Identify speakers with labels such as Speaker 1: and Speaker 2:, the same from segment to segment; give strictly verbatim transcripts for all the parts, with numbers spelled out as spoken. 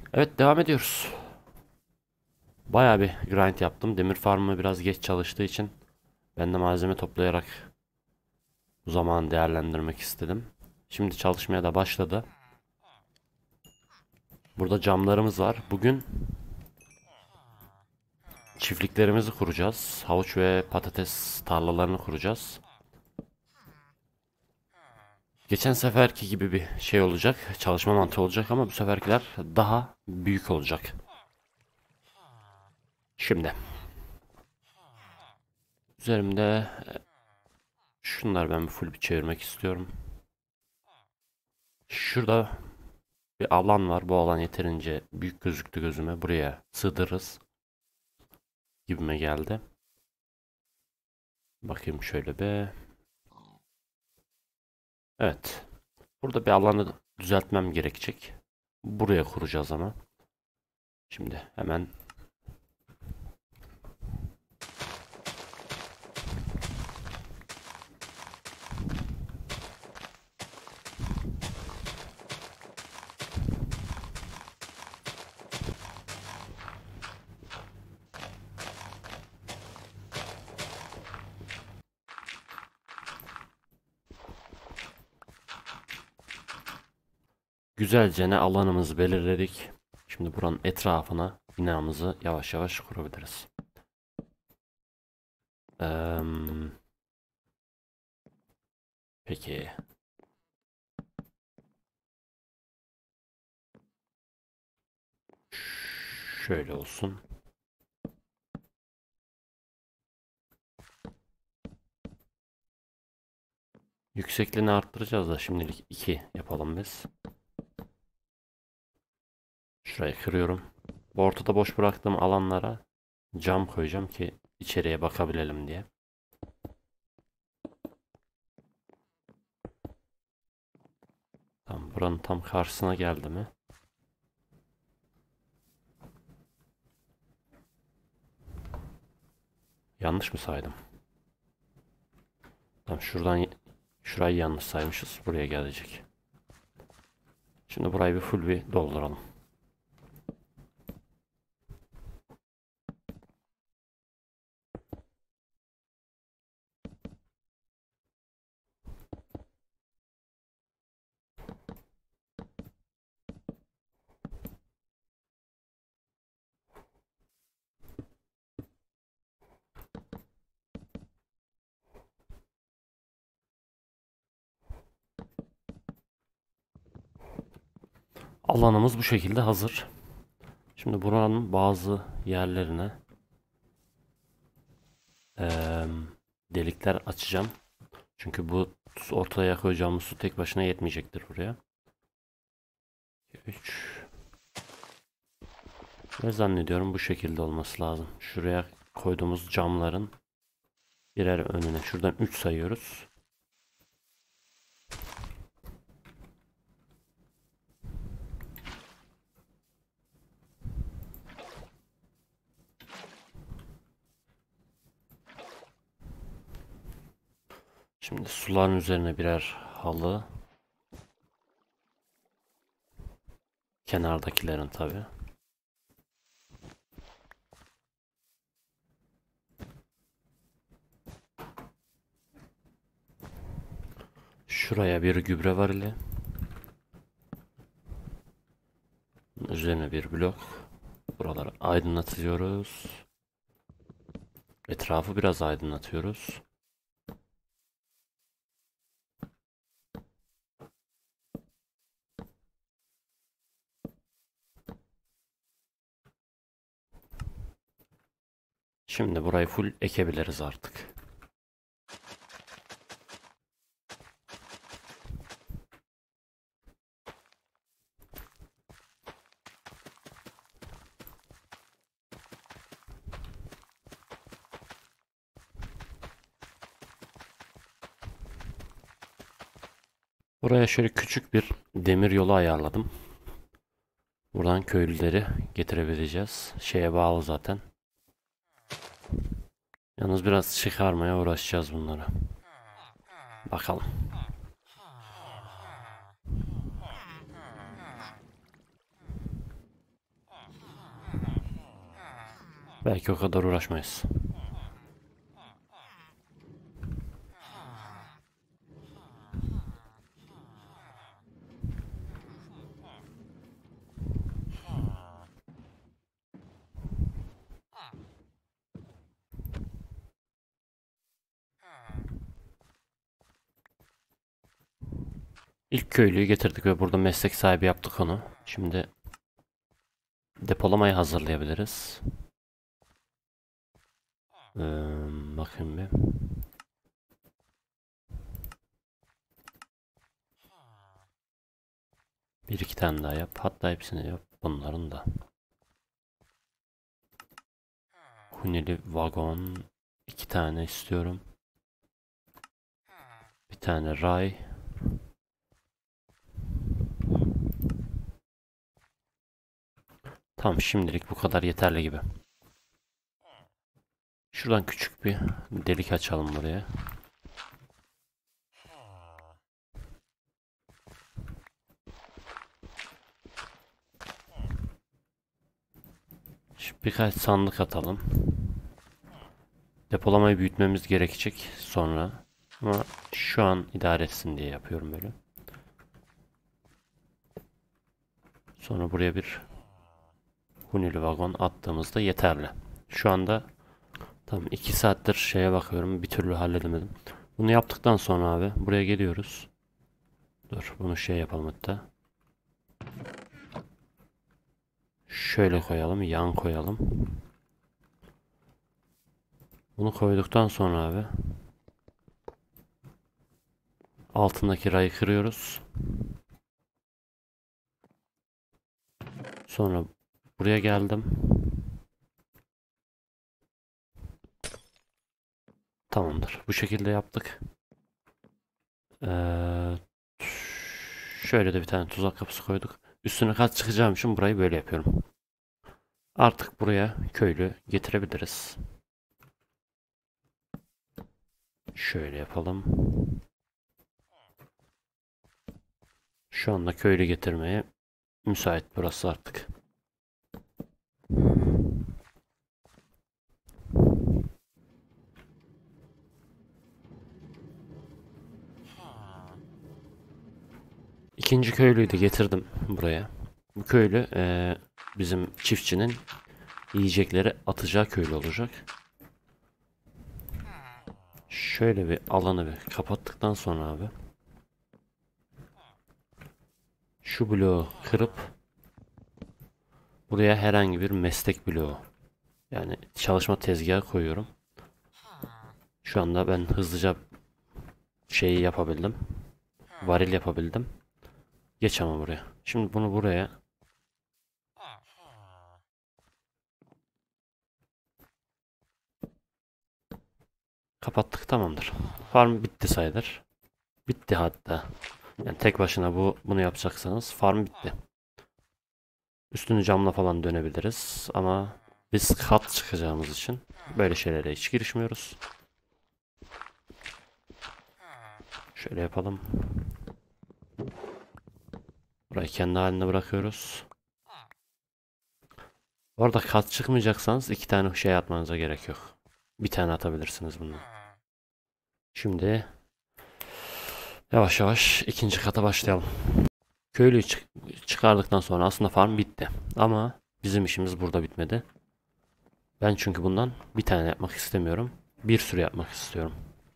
Speaker 1: Evet, devam ediyoruz. Bayağı bir grind yaptım. Demir farmı biraz geç çalıştığı için ben de malzeme toplayarak bu zamanı değerlendirmek istedim. Şimdi çalışmaya da başladı. Burada camlarımız var. Bugün çiftliklerimizi kuracağız. Havuç ve patates tarlalarını kuracağız. Geçen seferki gibi bir şey olacak. Çalışma mantığı olacak ama bu seferkiler daha büyük olacak. Şimdi üzerimde şunlar, ben bir full bir çevirmek istiyorum. Şurada bir alan var. Bu alan yeterince büyük gözüktü gözüme. Buraya sığdırırız gibime geldi. Bakayım şöyle be. Evet. Burada bir alanı düzeltmem gerekecek. Buraya kuracağız ama. Şimdi hemen güzelce ne alanımızı belirledik. Şimdi buranın etrafına binamızı yavaş yavaş kurabiliriz. Eee, peki. Şöyle olsun. Yüksekliğini arttıracağız da şimdilik iki yapalım biz. Şurayı kırıyorum. Bu ortada boş bıraktığım alanlara cam koyacağım ki içeriye bakabilelim diye. Tamam, buranın tam karşısına geldi mi? Yanlış mı saydım? Tamam, şuradan şurayı yanlış saymışız. Buraya gelecek. Şimdi burayı bir full bir dolduralım. Alanımız bu şekilde hazır. Şimdi buranın bazı yerlerine eee, delikler açacağım. Çünkü bu ortaya koyacağımız su tek başına yetmeyecektir buraya. üç. Ve zannediyorum bu şekilde olması lazım. Şuraya koyduğumuz camların birer önüne. Şuradan üç sayıyoruz. Şimdi suların üzerine birer halı. Kenardakilerin tabi. Şuraya bir gübre varili. Üzerine bir blok. Buraları aydınlatıyoruz. Etrafı biraz aydınlatıyoruz. Şimdi burayı full ekebiliriz artık. Buraya şöyle küçük bir demir yolu ayarladım. Buradan köylüleri getirebileceğiz. Şeye bağlı zaten. Yalnız biraz çıkarmaya uğraşacağız bunları. Bakalım. Belki o kadar uğraşmayız. İlk köylüyü getirdik ve burada meslek sahibi yaptık onu. Şimdi depolamayı hazırlayabiliriz. Ee, bakayım bir. Bir iki tane daha yap. Hatta hepsini yap. Bunların da. Huneli vagon. iki tane istiyorum. Bir tane ray. Tamam, şimdilik bu kadar yeterli gibi. Şuradan küçük bir delik açalım buraya. Şimdi birkaç sandık atalım. Depolamayı büyütmemiz gerekecek sonra. Ama şu an idare etsin diye yapıyorum böyle. Sonra buraya bir hunili vagon attığımızda yeterli. Şu anda tam iki saattir şeye bakıyorum, bir türlü halledemedim. Bunu yaptıktan sonra abi buraya geliyoruz. Dur, bunu şey yapalım hatta. Şöyle koyalım, yan koyalım. Bunu koyduktan sonra abi altındaki rayı kırıyoruz. Sonra buraya geldim. Tamamdır. Bu şekilde yaptık. Ee, şöyle de bir tane tuzak kapısı koyduk. Üstüne kat çıkacağım için burayı böyle yapıyorum. Artık buraya köylü getirebiliriz. Şöyle yapalım. Şu anda köylü getirmeye müsait burası artık. İkinci köylüyü de getirdim buraya. Bu köylü e, bizim çiftçinin yiyecekleri atacağı köylü olacak. Şöyle bir alanı bir kapattıktan sonra abi şu bloğu kırıp buraya herhangi bir meslek bloğu, yani çalışma tezgahı koyuyorum. Şu anda ben hızlıca şeyi yapabildim. Varil yapabildim. Geç ama buraya. Şimdi bunu buraya kapattık, tamamdır. Farm bitti sayılır. Bitti hatta. Yani tek başına bu bunu yapacaksanız farm bitti. Üstünü camla falan dönebiliriz ama biz kat çıkacağımız için böyle şeylere hiç girişmiyoruz. Şöyle yapalım. Burayı kendi haline bırakıyoruz. Bu arada kat çıkmayacaksanız iki tane şey atmanıza gerek yok. Bir tane atabilirsiniz bundan. Şimdi yavaş yavaş ikinci kata başlayalım. Köylüyü çık çıkardıktan sonra aslında farm bitti. Ama bizim işimiz burada bitmedi. Ben çünkü bundan bir tane yapmak istemiyorum. Bir sürü yapmak istiyorum.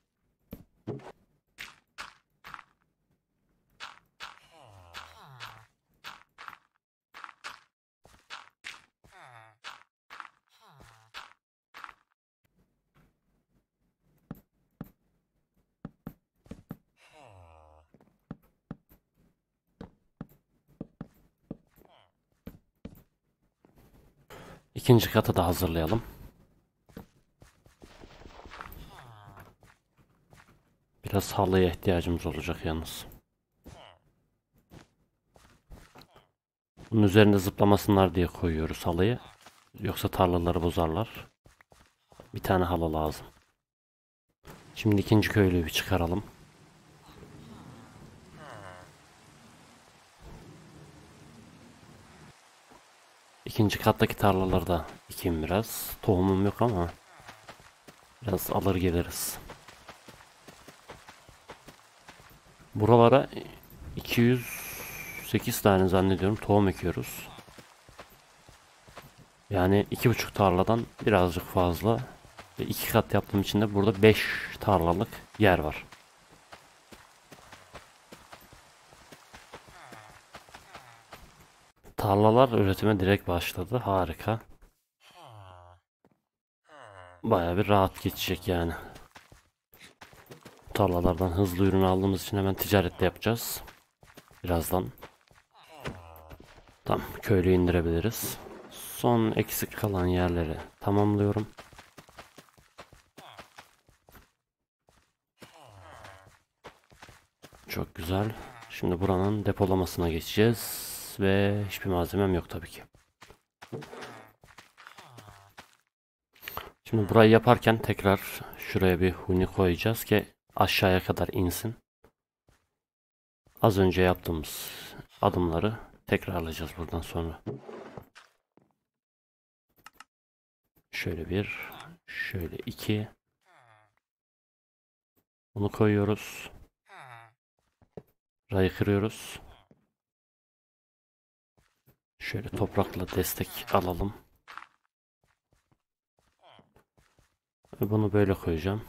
Speaker 1: İkinci katı da hazırlayalım. Biraz halıya ihtiyacımız olacak yalnız. Bunun üzerinde zıplamasınlar diye koyuyoruz halıyı. Yoksa tarlaları bozarlar. Bir tane halı lazım. Şimdi ikinci köylüyü bir çıkaralım. İkinci kattaki tarlalarda ekeyim biraz. Tohumum yok ama biraz alır geliriz. Buralara iki yüz sekiz tane zannediyorum tohum ekiyoruz. Yani iki buçuk tarladan birazcık fazla. Ve iki kat yaptığım için de burada beş tarlalık yer var. Tarlalar üretime direkt başladı. Harika. Baya bir rahat geçecek yani. Tarlalardan hızlı ürün aldığımız için hemen ticaret de yapacağız. Birazdan. Tamam, köylüyü indirebiliriz. Son eksik kalan yerleri tamamlıyorum. Çok güzel. Şimdi buranın depolamasına geçeceğiz. Ve hiçbir malzemem yok tabii ki. Şimdi burayı yaparken tekrar şuraya bir huni koyacağız ki aşağıya kadar insin. Az önce yaptığımız adımları tekrarlayacağız buradan sonra. Şöyle bir, şöyle iki. Bunu koyuyoruz. Rayı kırıyoruz. Şöyle toprakla destek alalım. Ve bunu böyle koyacağım.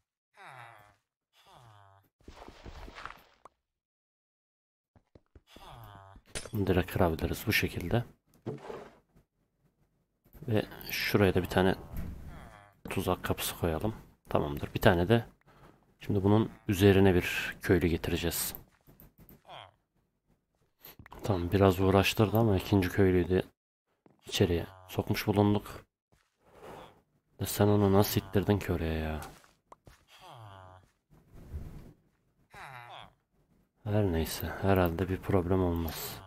Speaker 1: Bunu direkt kırabiliriz bu şekilde. Ve şuraya da bir tane tuzak kapısı koyalım. Tamamdır. Bir tane de şimdi bunun üzerine bir köylü getireceğiz. Tamam, biraz uğraştırdı ama ikinci köylüyü de içeriye sokmuş bulunduk. De sen onu nasıl ittirdin ki oraya ya? Her neyse, herhalde bir problem olmaz.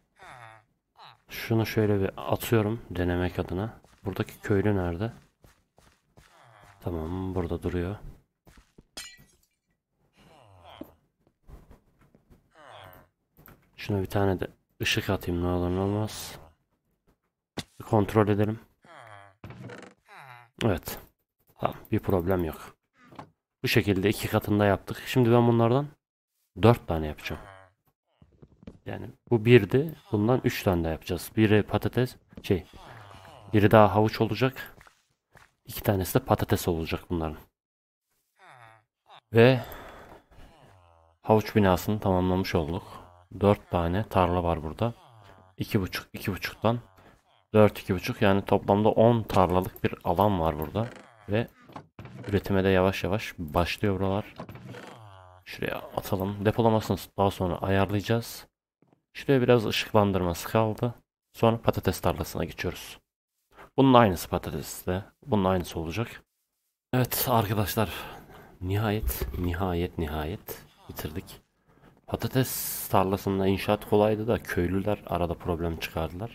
Speaker 1: Şunu şöyle bir atıyorum denemek adına. Buradaki köylü nerede? Tamam, burada duruyor. Şuna bir tane de ışık atayım, ne olur ne olmaz. Bir kontrol edelim. Evet. Tamam, bir problem yok. Bu şekilde iki katında yaptık. Şimdi ben bunlardan dört tane yapacağım. Yani bu birdi. Bundan üç tane de yapacağız. Biri patates, şey, biri daha havuç olacak. İki tanesi de patates olacak bunların. Ve havuç binasını tamamlamış olduk. Dört tane tarla var burada. İki buçuk, iki buçuktan dört, iki buçuk, yani toplamda on tarlalık bir alan var burada. Ve üretime de yavaş yavaş başlıyor buralar. Şuraya atalım. Depolamasını daha sonra ayarlayacağız. Şuraya biraz ışıklandırması kaldı. Sonra patates tarlasına geçiyoruz. Bunun aynısı patatesle. Bunun aynısı olacak. Evet arkadaşlar. Nihayet, nihayet, nihayet bitirdik. Patates tarlasında inşaat kolaydı da köylüler arada problem çıkardılar.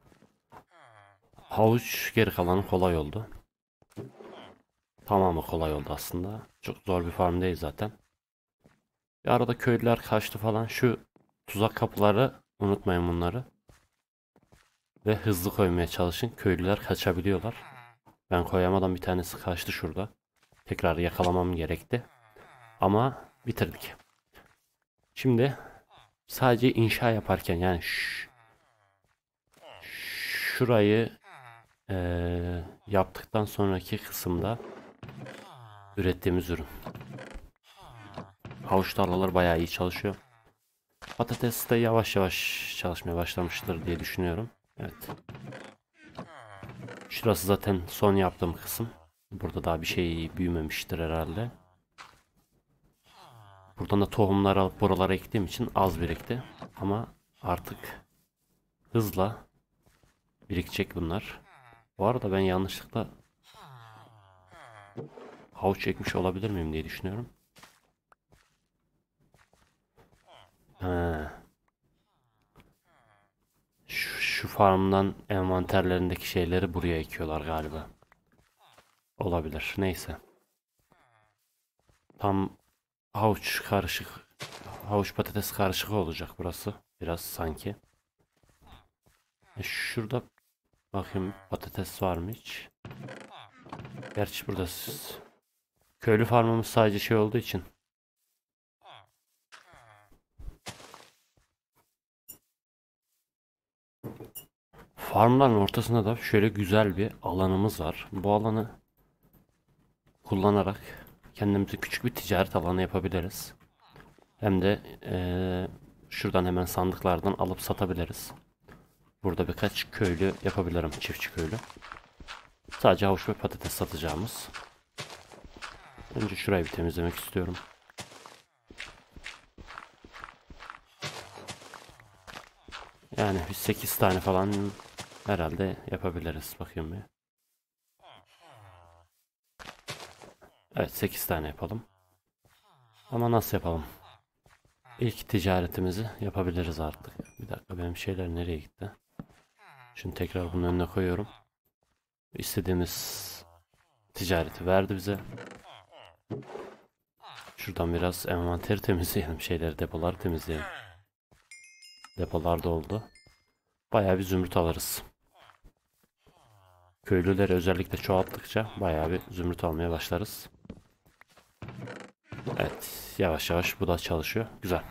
Speaker 1: Havuç geri kalanı kolay oldu. Tamamı kolay oldu aslında. Çok zor bir farm değil zaten. Bir arada köylüler kaçtı falan. Şu tuzak kapıları unutmayın bunları. Ve hızlı koymaya çalışın. Köylüler kaçabiliyorlar. Ben koyamadan bir tanesi kaçtı şurada. Tekrar yakalamam gerekti. Ama bitirdik. Şimdi sadece inşa yaparken yani ş- şurayı ee, yaptıktan sonraki kısımda ürettiğimiz ürün. Havuç tarlaları bayağı iyi çalışıyor. Patates de yavaş yavaş çalışmaya başlamıştır diye düşünüyorum. Evet. Şurası zaten son yaptığım kısım. Burada daha bir şey büyümemiştir herhalde. Buradan da tohumları alıp buralara ektiğim için az birikti. Ama artık hızla birikecek bunlar. Bu arada ben yanlışlıkla havuç ekmiş olabilir miyim diye düşünüyorum. Ha. Şu, şu farmdan envanterlerindeki şeyleri buraya ekiyorlar galiba. Olabilir. Neyse. Tam havuç karışık. Havuç patates karışık olacak burası. Biraz sanki. E şurada Bakayım patates var mı hiç? Gerçi burada s- köylü farmımız sadece şey olduğu için. Farmların ortasında da şöyle güzel bir alanımız var. Bu alanı kullanarak kendimize küçük bir ticaret alanı yapabiliriz. Hem de eee, şuradan hemen sandıklardan alıp satabiliriz. Burada birkaç köylü yapabilirim, çiftçi köylü. Sadece havuç ve patates satacağımız. Önce şurayı bir temizlemek istiyorum. Yani bir sekiz tane falan herhalde yapabiliriz. Bakayım bir. Evet, sekiz tane yapalım. Ama nasıl yapalım? İlk ticaretimizi yapabiliriz artık. Bir dakika, benim şeyler nereye gitti? Şimdi tekrar bunun önüne koyuyorum. İstediğimiz ticareti verdi bize. Şuradan biraz envanteri temizleyelim. Şeyleri, depoları temizleyelim. Depolar doldu. Bayağı bir zümrüt alırız. Köylüleri özellikle çoğalttıkça bayağı bir zümrüt almaya başlarız. Evet, yavaş yavaş bu da çalışıyor. Güzel.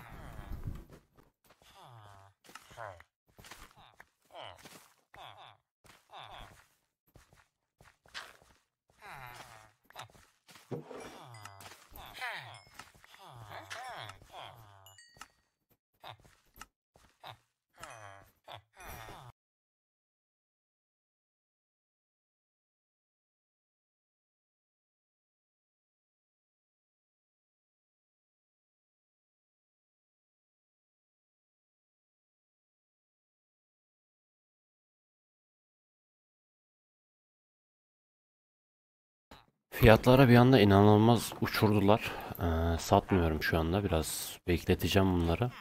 Speaker 1: Fiyatlara bir anda inanılmaz uçurdular. Ee, satmıyorum şu anda. Biraz bekleteceğim bunları.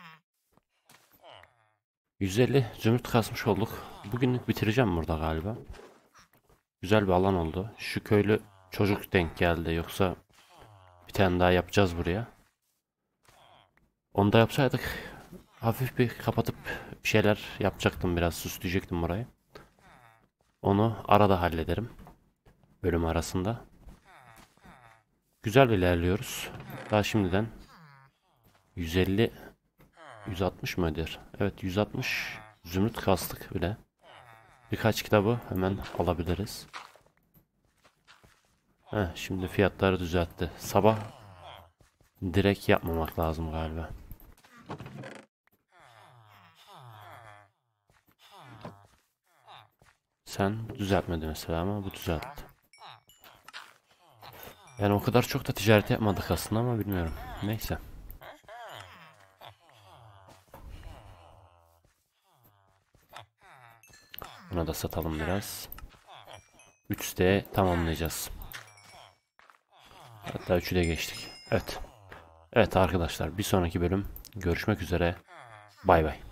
Speaker 1: yüz elli zümrüt kasmış olduk. Bugünlük bitireceğim burada galiba. Güzel bir alan oldu. Şu köylü çocuk denk geldi. Yoksa bir tane daha yapacağız buraya. Onu da yapsaydık hafif bir kapatıp bir şeyler yapacaktım. Biraz süsleyecektim burayı. Onu arada hallederim. Bölüm arasında. Güzel ilerliyoruz. Daha şimdiden yüz elli yüz altmış mı öder? Evet, yüz altmış zümrüt kastık bile. Birkaç kitabı hemen alabiliriz. Heh, şimdi fiyatları düzeltti. Sabah direkt yapmamak lazım galiba. Sen düzeltmedin mesela ama bu düzeltti. Yani o kadar çok da ticaret yapmadık aslında ama bilmiyorum. Neyse. Buna da satalım biraz. üç de tamamlayacağız. Hatta üçü de geçtik. Evet. Evet arkadaşlar, bir sonraki bölüm görüşmek üzere. Bay bay.